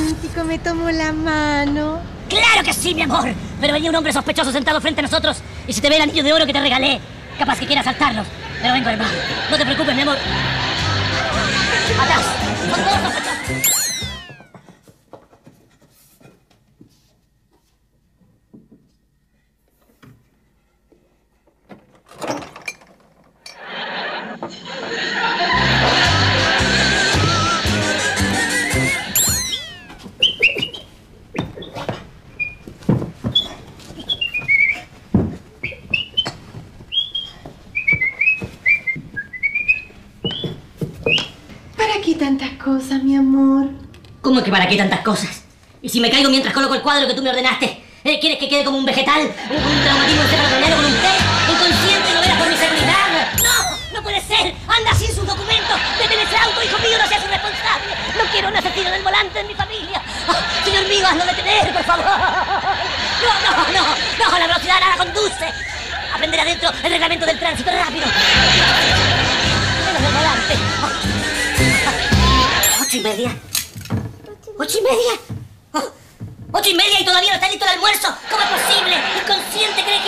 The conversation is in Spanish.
romántico, me tomó la mano. ¡Claro que sí, mi amor! Pero venía un hombre sospechoso sentado frente a nosotros y se te ve el anillo de oro que te regalé. Capaz que quiera asaltarnos. Pero vengo, hermano. No te preocupes, mi amor. ¡Atrás! ¡Son todos sospechosos! ¿Para qué tantas cosas, mi amor? ¿Cómo que para qué tantas cosas? ¿Y si me caigo mientras coloco el cuadro que tú me ordenaste? ¿Quieres que quede como un vegetal? ¿Un traumatismo encefalocraniano con un té? ¿Inconsciente y no veras por mi seguridad? ¡No! ¡No puede ser! ¡Anda sin sus documentos! ¡Detén ese auto, hijo mío! ¡No seas irresponsable! ¡No quiero un asesino en el volante de mi familia! ¡Oh, señor mío, hazlo detener, por favor! ¡No, no, no! ¡No! ¡La velocidad nada conduce! Aprender adentro el reglamento del tránsito rápido. Menos del volante. 8:30. 8:30. 8:30 y todavía no está listo el almuerzo. ¿Cómo es posible? Inconsciente, cree